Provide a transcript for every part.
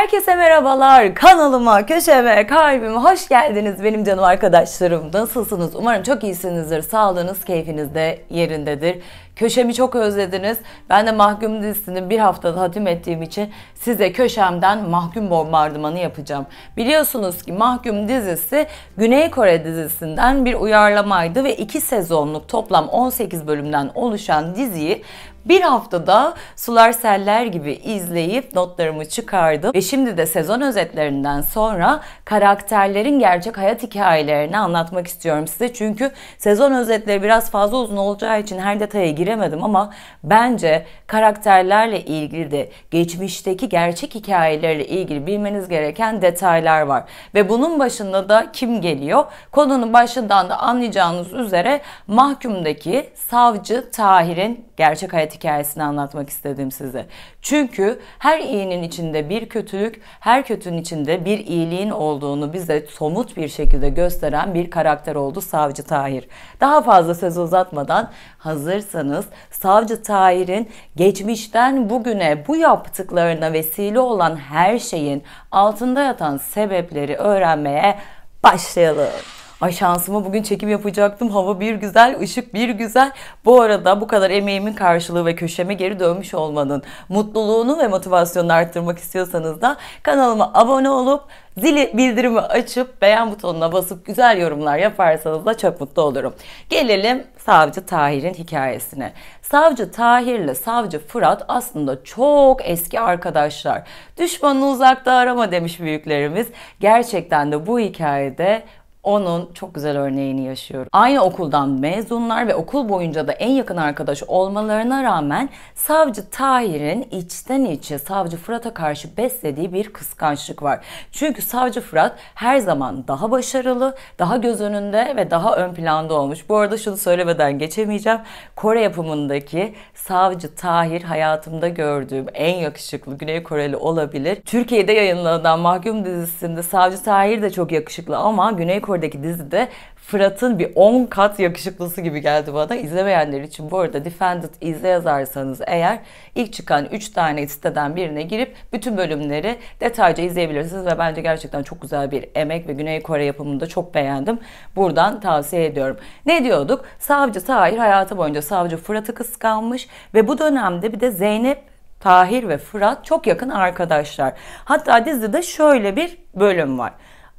Herkese merhabalar. Kanalıma, köşeme, kalbime hoş geldiniz benim canım arkadaşlarım. Nasılsınız? Umarım çok iyisinizdir. Sağlığınız, keyfiniz de yerindedir. Köşemi çok özlediniz. Ben de Mahkum dizisini bir haftada hatim ettiğim için size köşemden Mahkum bombardımanı yapacağım. Biliyorsunuz ki Mahkum dizisi Güney Kore dizisinden bir uyarlamaydı ve 2 sezonluk toplam 18 bölümden oluşan diziyi bir haftada sular seller gibi izleyip notlarımı çıkardım. Ve şimdi de sezon özetlerinden sonra karakterlerin gerçek hayat hikayelerini anlatmak istiyorum size. Çünkü sezon özetleri biraz fazla uzun olacağı için her detaya giremedim ama bence karakterlerle ilgili de geçmişteki gerçek hikayelerle ilgili bilmeniz gereken detaylar var. Ve bunun başında da kim geliyor? Konunun başından da anlayacağınız üzere Mahkum'daki savcı Tahir'in gerçek hayat hikayesini anlatmak istedim size. Çünkü her iyinin içinde bir kötülük, her kötünün içinde bir iyiliğin olduğunu bize somut bir şekilde gösteren bir karakter oldu Savcı Tahir. Daha fazla söz uzatmadan hazırsanız Savcı Tahir'in geçmişten bugüne bu yaptıklarına vesile olan her şeyin altında yatan sebepleri öğrenmeye başlayalım. Ay şansıma bugün çekim yapacaktım. Hava bir güzel, ışık bir güzel. Bu arada bu kadar emeğimin karşılığı ve köşeme geri dönmüş olmanın mutluluğunu ve motivasyonunu arttırmak istiyorsanız da kanalıma abone olup zili bildirimi açıp beğen butonuna basıp güzel yorumlar yaparsanız da çok mutlu olurum. Gelelim Savcı Tahir'in hikayesine. Savcı Tahir ile Savcı Fırat aslında çok eski arkadaşlar. Düşmanını uzakta arama demiş büyüklerimiz. Gerçekten de bu hikayede onun çok güzel örneğini yaşıyorum. Aynı okuldan mezunlar ve okul boyunca da en yakın arkadaş olmalarına rağmen Savcı Tahir'in içten içe Savcı Fırat'a karşı beslediği bir kıskançlık var. Çünkü Savcı Fırat her zaman daha başarılı, daha göz önünde ve daha ön planda olmuş. Bu arada şunu söylemeden geçemeyeceğim. Kore yapımındaki Savcı Tahir hayatımda gördüğüm en yakışıklı Güney Koreli olabilir. Türkiye'de yayınlanan Mahkum dizisinde Savcı Tahir de çok yakışıklı ama Güney Kore'deki dizide Fırat'ın bir 10 kat yakışıklısı gibi geldi bana. İzlemeyenler için bu arada Defended izle yazarsanız eğer ilk çıkan 3 tane siteden birine girip bütün bölümleri detaylıca izleyebilirsiniz ve bence gerçekten çok güzel bir emek ve Güney Kore yapımını da çok beğendim. Buradan tavsiye ediyorum. Ne diyorduk? Savcı Tahir hayatı boyunca Savcı Fırat'ı kıskanmış ve bu dönemde bir de Zeynep, Tahir ve Fırat çok yakın arkadaşlar. Hatta dizide şöyle bir bölüm var.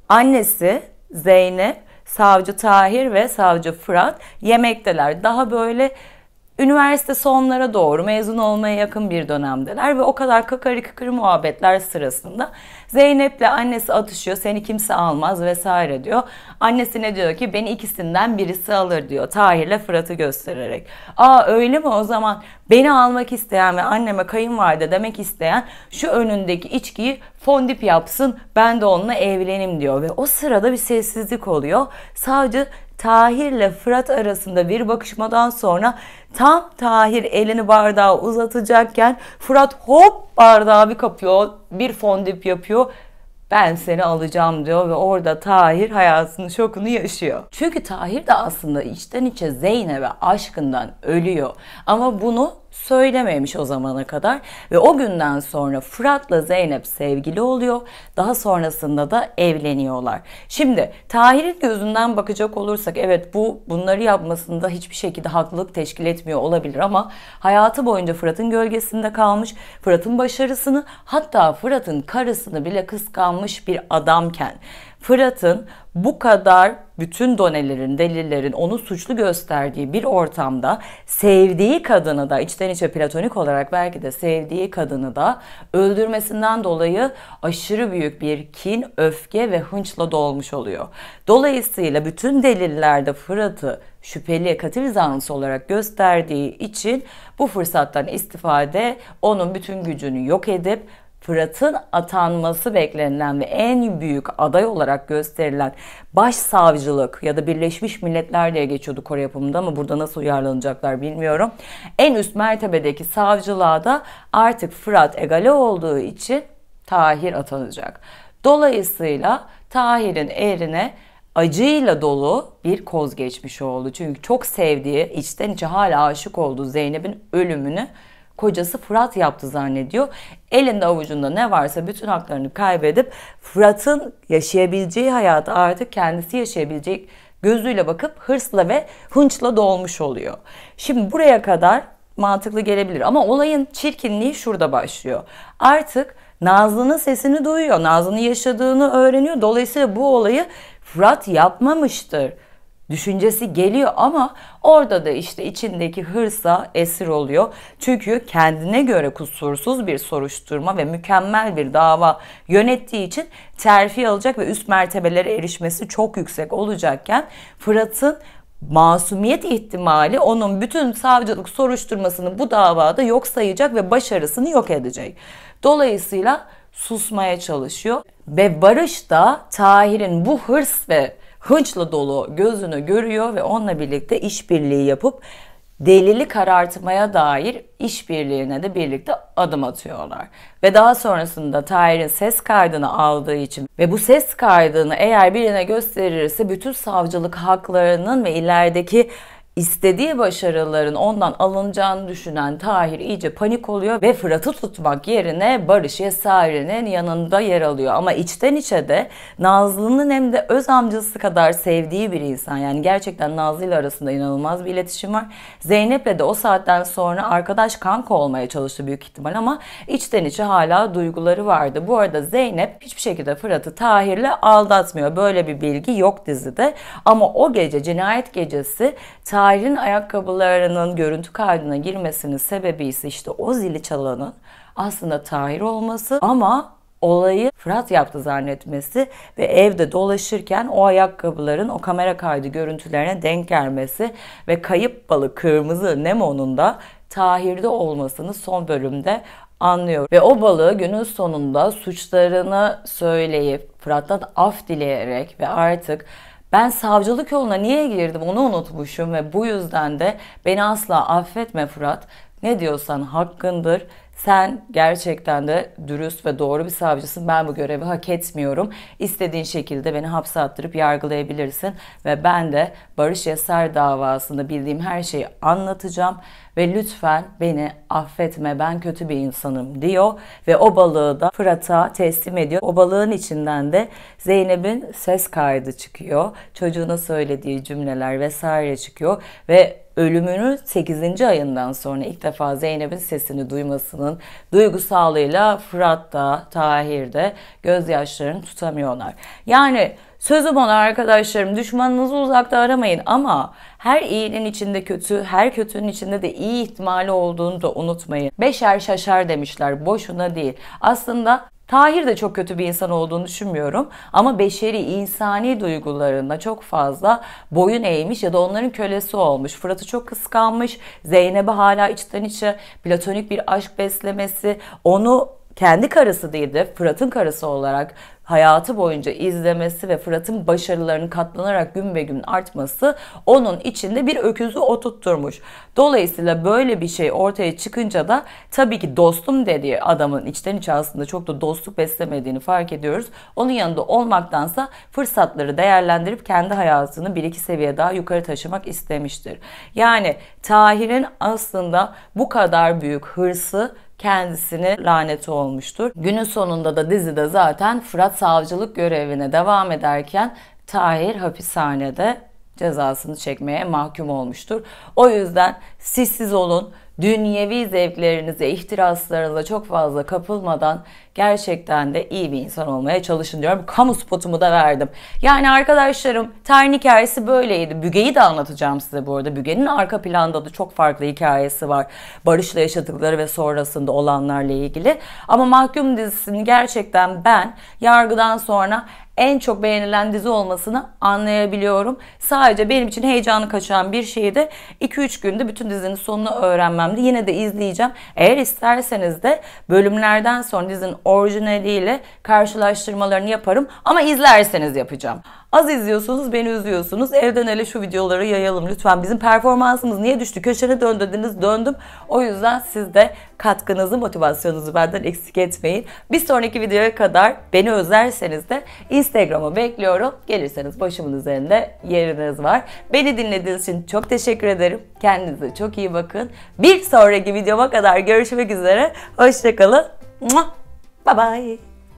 Annesi Zeynep, Savcı Tahir ve Savcı Fırat yemekteler. Daha böyle üniversite sonlara doğru mezun olmaya yakın bir dönemdeler ve o kadar kakari kıkırı muhabbetler sırasında Zeynep'le annesi atışıyor, seni kimse almaz vesaire diyor. Annesi ne diyor ki beni ikisinden birisi alır diyor Tahir'le Fırat'ı göstererek. Aa öyle mi, o zaman beni almak isteyen ve anneme kayınvalide demek isteyen şu önündeki içkiyi fondip yapsın, ben de onunla evlenim diyor. Ve o sırada bir sessizlik oluyor. Savcı Tahir'le Fırat arasında bir bakışmadan sonra tam Tahir elini bardağa uzatacakken Fırat hop bardağı bir kapıyor, bir fondip yapıyor. Ben seni alacağım diyor ve orada Tahir hayatının şokunu yaşıyor. Çünkü Tahir de aslında içten içe Zeynep'e aşkından ölüyor. Ama bunu söylememiş o zamana kadar ve o günden sonra Fırat'la Zeynep sevgili oluyor. Daha sonrasında da evleniyorlar. Şimdi Tahir'in gözünden bakacak olursak evet bunları yapmasında hiçbir şekilde haklılık teşkil etmiyor olabilir ama hayatı boyunca Fırat'ın gölgesinde kalmış, Fırat'ın başarısını hatta Fırat'ın karısını bile kıskanmış bir adamken Fırat'ın bu kadar bütün donelerin, delillerin onu suçlu gösterdiği bir ortamda sevdiği kadını da içten içe platonik olarak belki de sevdiği kadını da öldürmesinden dolayı aşırı büyük bir kin, öfke ve hınçla dolmuş oluyor. Dolayısıyla bütün delillerde Fırat'ı şüpheli katil zanlısı olarak gösterdiği için bu fırsattan istifade onun bütün gücünü yok edip Fırat'ın atanması beklenilen ve en büyük aday olarak gösterilen başsavcılık ya da Birleşmiş Milletler diye geçiyordu Kore yapımında ama burada nasıl uyarlanacaklar bilmiyorum. En üst mertebedeki savcılığa da artık Fırat egale olduğu için Tahir atanacak. Dolayısıyla Tahir'in eline acıyla dolu bir koz geçmiş oldu. Çünkü çok sevdiği, içten içe hala aşık olduğu Zeynep'in ölümünü kocası Fırat yaptı zannediyor. Elinde avucunda ne varsa bütün haklarını kaybedip Fırat'ın yaşayabileceği hayatı artık kendisi yaşayabilecek gözüyle bakıp hırsla ve hınçla dolmuş oluyor. Şimdi buraya kadar mantıklı gelebilir ama olayın çirkinliği şurada başlıyor. Artık Nazlı'nın sesini duyuyor. Nazlı'nın yaşadığını öğreniyor. Dolayısıyla bu olayı Fırat yapmamıştır düşüncesi geliyor ama orada da işte içindeki hırsa esir oluyor. Çünkü kendine göre kusursuz bir soruşturma ve mükemmel bir dava yönettiği için terfi alacak ve üst mertebelere erişmesi çok yüksek olacakken Fırat'ın masumiyet ihtimali onun bütün savcılık soruşturmasını bu davada yok sayacak ve başarısını yok edecek. Dolayısıyla susmaya çalışıyor ve Barış da Tahir'in bu hırs ve hınçla dolu gözünü görüyor ve onunla birlikte işbirliği yapıp delili karartmaya dair işbirliğine de birlikte adım atıyorlar. Ve daha sonrasında Tahir'in ses kaydını aldığı için ve bu ses kaydını eğer birine gösterirse bütün savcılık haklarının ve ilerideki İstediği başarıların ondan alınacağını düşünen Tahir iyice panik oluyor ve Fırat'ı tutmak yerine Barış Yesari'nin yanında yer alıyor. Ama içten içe de Nazlı'nın hem de öz amcası kadar sevdiği bir insan. Yani gerçekten Nazlı ile arasında inanılmaz bir iletişim var. Zeynep'le de o saatten sonra arkadaş kanka olmaya çalıştı büyük ihtimal ama içten içe hala duyguları vardı. Bu arada Zeynep hiçbir şekilde Fırat'ı Tahir'le aldatmıyor. Böyle bir bilgi yok dizide. Ama o gece, cinayet gecesi, Tahir'in ayakkabılarının görüntü kaydına girmesinin sebebi ise işte o zili çalanın aslında Tahir olması ama olayı Fırat yaptı zannetmesi ve evde dolaşırken o ayakkabıların o kamera kaydı görüntülerine denk gelmesi ve kayıp balık kırmızı Nemo'nun da Tahir'de olmasını son bölümde anlıyor. Ve o balığı günün sonunda suçlarını söyleyip Fırat'tan af dileyerek ve artık ben savcılık yoluna niye girdim onu unutmuşum ve bu yüzden de beni asla affetme Fırat. Ne diyorsan hakkındır. Sen gerçekten de dürüst ve doğru bir savcısın. Ben bu görevi hak etmiyorum. İstediğin şekilde beni hapse attırıp yargılayabilirsin. Ve ben de Barış Yeser davasında bildiğim her şeyi anlatacağım. Ve lütfen beni affetme, ben kötü bir insanım diyor. Ve o balığı da Fırat'a teslim ediyor. O balığın içinden de Zeynep'in ses kaydı çıkıyor. Çocuğuna söylediği cümleler vesaire çıkıyor. Ve ölümünün 8. ayından sonra ilk defa Zeynep'in sesini duymasının duygusallığıyla Fırat da Tahir de gözyaşlarını tutamıyorlar. Yani sözüm ona arkadaşlarım, düşmanınızı uzakta aramayın ama her iyinin içinde kötü, her kötünün içinde de iyi ihtimali olduğunu da unutmayın. Beşer şaşar demişler, boşuna değil. Aslında Tahir de çok kötü bir insan olduğunu düşünmüyorum ama beşeri, insani duygularında çok fazla boyun eğmiş ya da onların kölesi olmuş. Fırat'ı çok kıskanmış, Zeynep'e hala içten içe platonik bir aşk beslemesi, onu kendi karısı değil de Fırat'ın karısı olarak hayatı boyunca izlemesi ve Fırat'ın başarılarının katlanarak gün be gün artması onun içinde bir öküzü oturtturmuş. Dolayısıyla böyle bir şey ortaya çıkınca da tabii ki dostum dediği adamın içten içe aslında çok da dostluk beslemediğini fark ediyoruz. Onun yanında olmaktansa fırsatları değerlendirip kendi hayatını bir iki seviye daha yukarı taşımak istemiştir. Yani Tahir'in aslında bu kadar büyük hırsı kendisine laneti olmuştur. Günün sonunda da dizide zaten Fırat savcılık görevine devam ederken Tahir hapishanede cezasını çekmeye mahkum olmuştur. O yüzden siz olun, dünyevi zevklerinize, ihtiraslarınıza çok fazla kapılmadan gerçekten de iyi bir insan olmaya çalışın diyorum. Kamu spotumu da verdim. Yani arkadaşlarım, Tahir'in hikayesi böyleydi. Büge'yi de anlatacağım size bu arada. Büge'nin arka planda da çok farklı hikayesi var. Barış'la yaşadıkları ve sonrasında olanlarla ilgili. Ama Mahkum dizisini gerçekten ben yargıdan sonra en çok beğenilen dizi olmasını anlayabiliyorum. Sadece benim için heyecanı kaçan bir şeydi. 2-3 günde bütün dizinin sonunu öğrenmemdi. Yine de izleyeceğim. Eğer isterseniz de bölümlerden sonra dizinin orijinaliyle karşılaştırmalarını yaparım. Ama izlerseniz yapacağım. Az izliyorsunuz, beni üzüyorsunuz. Evden hele şu videoları yayalım lütfen. Bizim performansımız niye düştü? Köşene dön dediniz, döndüm. O yüzden siz de katkınızı, motivasyonunuzu benden eksik etmeyin. Bir sonraki videoya kadar beni özlerseniz de Instagram'a bekliyorum. Gelirseniz başımın üzerinde yeriniz var. Beni dinlediğiniz için çok teşekkür ederim. Kendinize çok iyi bakın. Bir sonraki videoma kadar görüşmek üzere. Hoşçakalın. Bye bye.